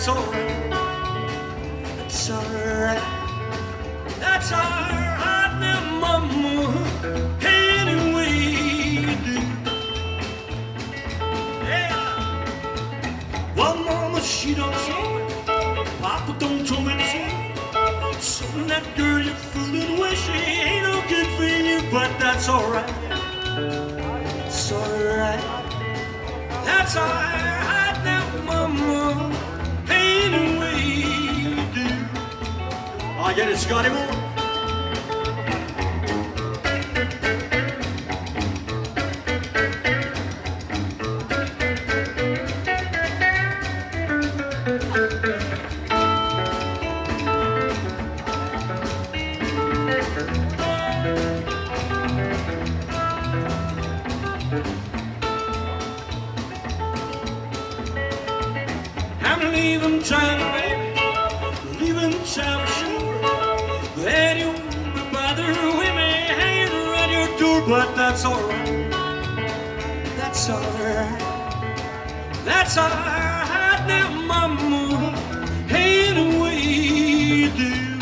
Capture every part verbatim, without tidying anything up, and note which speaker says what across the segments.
Speaker 1: that's alright. That's alright. That's alright now, mama. Any way you do. Yeah. Well, mama, she don't say. Papa don't tell me to. So that girl you're fooling with, she ain't no good for you, but that's alright. That's alright. That's alright now, mama. Any way you do. I get it, Scotty Moore. I'm leaving town, baby, leaving town, sure. Glad you won't be bothering with me hanging around your door, but that's alright. That's alright. That's alright now, mama. Any way you do.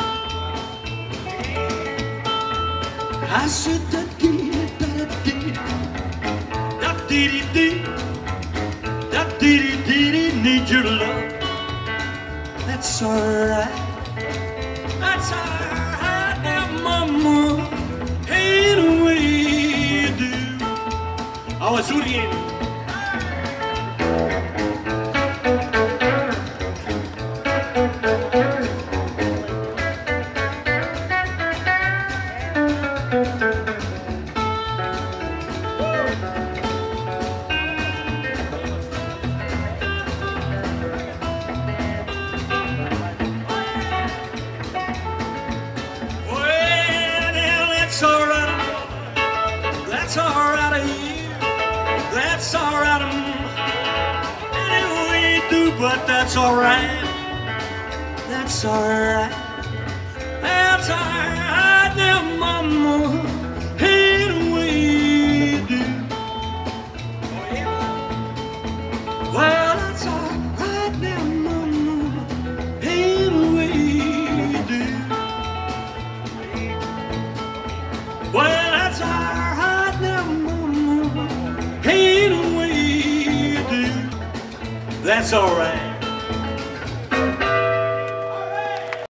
Speaker 1: I said that dee da dee da dee dee da dee dee dee need your love. That's alright. That's alright now, mama. Any way you do. I was Uriel. That's alright, that's alright of you, that's alright of me. Any way you do, but that's alright, that's alright, that's alright now, mama. Any way you do. Oh yeah. Well, that's alright now, mama. Any way you do. Well, that's alright now, mama. Any way you do. That's alright.